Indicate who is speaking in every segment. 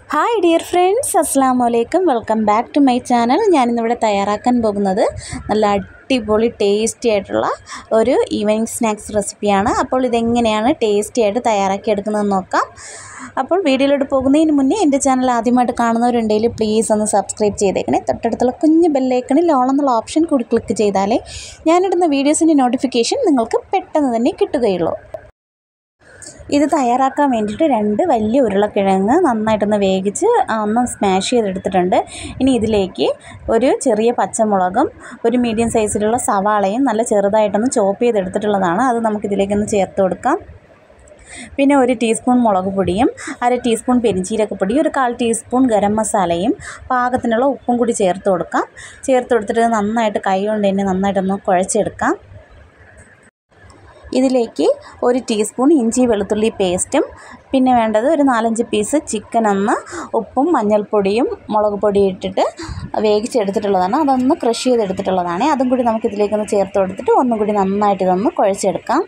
Speaker 1: Hi dear friends, അസ്സലാമു അലൈക്കും. Welcome back to my channel. ഞാനിന്നിവിടെ തയ്യാറാക്കാൻ പോകുന്നത് നല്ല അടിപൊളി ടേസ്റ്റി ആയിട്ടുള്ള ഒരു ഈവനിങ് സ്നാക്സ് റെസിപ്പിയാണ്. അപ്പോൾ ഇതെങ്ങനെയാണ് ടേസ്റ്റി ആയിട്ട് തയ്യാറാക്കി എടുക്കുന്നതെന്ന് നോക്കാം. അപ്പോൾ വീഡിയോയിലോട്ട് പോകുന്നതിന് മുന്നേ എൻ്റെ ചാനൽ ആദ്യമായിട്ട് കാണുന്നവരുണ്ടെങ്കിൽ പ്ലീസ് ഒന്ന് സബ്സ്ക്രൈബ് ചെയ്തേക്കണേ. തൊട്ടടുത്തുള്ള കുഞ്ഞ് ബെല്ലൈക്കണിൽ ഓൾ എന്നുള്ള ഓപ്ഷൻ കൂടി ക്ലിക്ക് ചെയ്താലേ ഞാനിടുന്ന വീഡിയോസിൻ്റെ നോട്ടിഫിക്കേഷൻ നിങ്ങൾക്ക് പെട്ടെന്ന് തന്നെ കിട്ടുകയുള്ളൂ. ഇത് തയ്യാറാക്കാൻ വേണ്ടിയിട്ട് 2 വലിയ ഉരുളക്കിഴങ്ങ് നന്നായിട്ടൊന്ന് വേവിച്ച് ഒന്ന് സ്മാഷ് ചെയ്തെടുത്തിട്ടുണ്ട്. ഇനി ഇതിലേക്ക് ഒരു ചെറിയ പച്ചമുളകും ഒരു മീഡിയം സൈസിലുള്ള സവാളയും നല്ല ചെറുതായിട്ടൊന്ന് ചോപ്പ് ചെയ്തെടുത്തിട്ടുള്ളതാണ്. അത് നമുക്കിതിലേക്കൊന്ന് ചേർത്ത് കൊടുക്കാം. പിന്നെ 1 ടീസ്പൂൺ മുളക് പൊടിയും 1/2 ടീസ്പൂൺ പെരിഞ്ചീരകപ്പൊടി, ഒരു 1/4 ടീസ്പൂൺ ഗരം മസാലയും പാകത്തിനുള്ള ഉപ്പും കൂടി ചേർത്ത് കൊടുക്കാം. ചേർത്ത് കൊടുത്തിട്ട് നന്നായിട്ട് കൈ കൊണ്ട് തന്നെ നന്നായിട്ടൊന്ന് കുഴച്ചെടുക്കാം. ഇതിലേക്ക് 1 ടീസ്പൂൺ ഇഞ്ചി വെളുത്തുള്ളി പേസ്റ്റും പിന്നെ വേണ്ടത് ഒരു 4-5 പീസ് ചിക്കൻ ഒന്ന് ഉപ്പും മഞ്ഞൾപ്പൊടിയും മുളക് പൊടിയും ഇട്ടിട്ട് വേവിച്ചെടുത്തിട്ടുള്ളതാണ്. അതൊന്ന് ക്രഷ് ചെയ്തെടുത്തിട്ടുള്ളതാണ്. അതും കൂടി നമുക്കിതിലേക്കൊന്ന് ചേർത്ത് കൊടുത്തിട്ട് ഒന്നും കൂടി നന്നായിട്ട് ഇതൊന്ന് കുഴച്ചെടുക്കാം.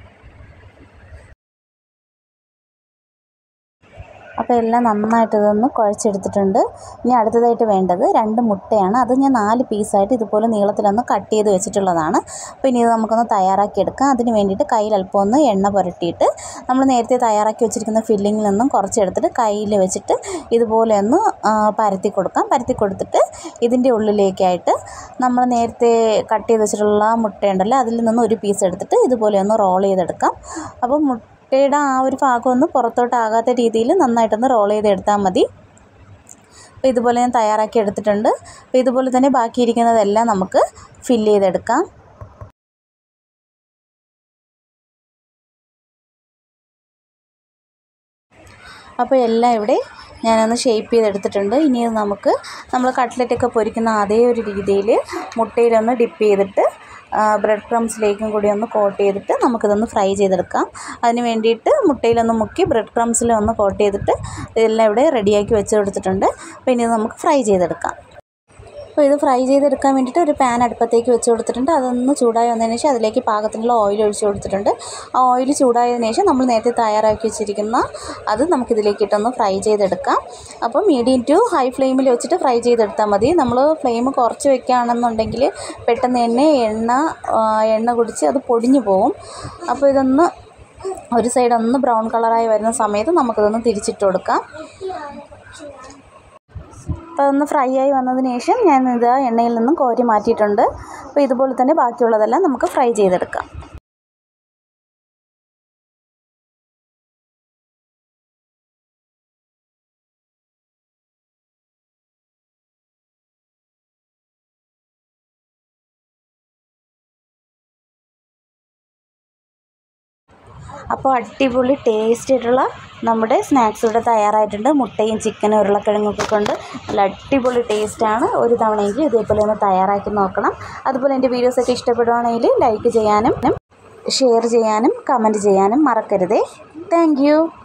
Speaker 1: അപ്പോൾ എല്ലാം നന്നായിട്ട് ഇതൊന്ന് കുഴച്ചെടുത്തിട്ടുണ്ട്. ഇനി അടുത്തതായിട്ട് വേണ്ടത് 2 മുട്ടയാണ്. അത് ഞാൻ 4 പീസായിട്ട് ഇതുപോലെ നീളത്തിലൊന്ന് കട്ട് ചെയ്ത് വെച്ചിട്ടുള്ളതാണ്. അപ്പോൾ ഇനി ഇത് നമുക്കൊന്ന് തയ്യാറാക്കിയെടുക്കാം. അതിന് വേണ്ടിയിട്ട് കയ്യിൽ അല്പം ഒന്ന് എണ്ണ പുരട്ടിയിട്ട് നമ്മൾ നേരത്തെ തയ്യാറാക്കി വെച്ചിരിക്കുന്ന ഫില്ലിങ്ങിൽ നിന്നും കുറച്ചെടുത്തിട്ട് കയ്യിൽ വെച്ചിട്ട് ഇതുപോലെ ഒന്ന് പരത്തി കൊടുക്കാം. പരത്തി കൊടുത്തിട്ട് ഇതിൻ്റെ ഉള്ളിലേക്കായിട്ട് നമ്മൾ നേരത്തെ കട്ട് ചെയ്ത് വെച്ചിട്ടുള്ള മുട്ടയുണ്ടല്ലോ, അതിൽ നിന്ന് ഒരു പീസ് എടുത്തിട്ട് ഇതുപോലെ ഒന്ന് റോൾ ചെയ്തെടുക്കാം. അപ്പോൾ മുട്ടയുടെ ആ ഒരു ഭാഗം ഒന്ന് പുറത്തോട്ടാകാത്ത രീതിയിൽ നന്നായിട്ടൊന്ന് റോൾ ചെയ്തെടുത്താൽ മതി. അപ്പോൾ ഇതുപോലെ ഞാൻ തയ്യാറാക്കി എടുത്തിട്ടുണ്ട്. അപ്പോൾ ഇതുപോലെ തന്നെ ബാക്കിയിരിക്കുന്നതെല്ലാം നമുക്ക് ഫില്ല് ചെയ്തെടുക്കാം. അപ്പോൾ എല്ലാം ഇവിടെ ഞാനൊന്ന് ഷേപ്പ് ചെയ്തെടുത്തിട്ടുണ്ട്. ഇനി നമ്മൾ കട്ട്ലറ്റൊക്കെ പൊരിക്കുന്ന അതേ ഒരു രീതിയിൽ മുട്ടയിലൊന്ന് ഡിപ്പ് ചെയ്തിട്ട് ബ്രെഡ് ക്രംസിലേക്കും കൂടി ഒന്ന് കോട്ട് ചെയ്തിട്ട് നമുക്കിതൊന്ന് ഫ്രൈ ചെയ്തെടുക്കാം. അതിന് വേണ്ടിയിട്ട് മുട്ടയിലൊന്ന് മുക്കി ബ്രെഡ് ക്രംസിലൊന്ന് കോട്ട് ചെയ്തിട്ട് ഇതെല്ലാം ഇവിടെ റെഡിയാക്കി വെച്ച് കൊടുത്തിട്ടുണ്ട്. അപ്പോൾ ഇനി നമുക്ക് ഫ്രൈ ചെയ്തെടുക്കാം. അപ്പോൾ ഇത് ഫ്രൈ ചെയ്തെടുക്കാൻ വേണ്ടിയിട്ട് ഒരു പാൻ അടുപ്പത്തേക്ക് വെച്ച് കൊടുത്തിട്ടുണ്ട്. അതൊന്ന് ചൂടായി വന്നതിന് ശേഷം അതിലേക്ക് പാകത്തിനുള്ള ഓയിൽ ഒഴിച്ച് കൊടുത്തിട്ടുണ്ട്. ആ ഓയിൽ ചൂടായതിനു ശേഷം നമ്മൾ നേരത്തെ തയ്യാറാക്കി വെച്ചിരിക്കുന്ന അത് നമുക്കിതിലേക്ക് ഇട്ടൊന്ന് ഫ്രൈ ചെയ്തെടുക്കാം. അപ്പോൾ മീഡിയം ടു ഹൈ ഫ്ലെയിമിൽ വെച്ചിട്ട് ഫ്രൈ ചെയ്തെടുത്താൽ മതി. നമ്മൾ ഫ്ലെയിം കുറച്ച് വെക്കുകയാണെന്നുണ്ടെങ്കിൽ പെട്ടെന്ന് തന്നെ എണ്ണ കുടിച്ച് അത് പൊടിഞ്ഞു പോകും. അപ്പോൾ ഇതൊന്ന് ഒരു സൈഡ് ഒന്ന് ബ്രൗൺ കളറായി വരുന്ന സമയത്ത് നമുക്കിതൊന്ന് തിരിച്ചിട്ട് കൊടുക്കാം. അപ്പോൾ അതൊന്ന് ഫ്രൈ ആയി വന്നതിന് ശേഷം ഞാനിത് എണ്ണയിൽ നിന്നും കോരി മാറ്റിയിട്ടുണ്ട്. അപ്പോൾ ഇതുപോലെ തന്നെ ബാക്കിയുള്ളതെല്ലാം നമുക്ക് ഫ്രൈ ചെയ്തെടുക്കാം. അപ്പോൾ അടിപൊളി ടേസ്റ്റ് ആയിട്ടുള്ള നമ്മുടെ സ്നാക്സ് ഇവിടെ തയ്യാറായിട്ടുണ്ട്. മുട്ടയും ചിക്കനും ഉരുളക്കിഴങ്ങൊക്കെ കൊണ്ട് നല്ല അടിപൊളി ടേസ്റ്റാണ്. ഒരു തവണയെങ്കിലും ഇതേപോലെ ഒന്ന് തയ്യാറാക്കി നോക്കണം. അതുപോലെ എൻ്റെ വീഡിയോസൊക്കെ ഇഷ്ടപ്പെടുകയാണെങ്കിൽ ലൈക്ക് ചെയ്യാനും ഷെയർ ചെയ്യാനും കമൻറ്റ് ചെയ്യാനും മറക്കരുതേ. Thank U.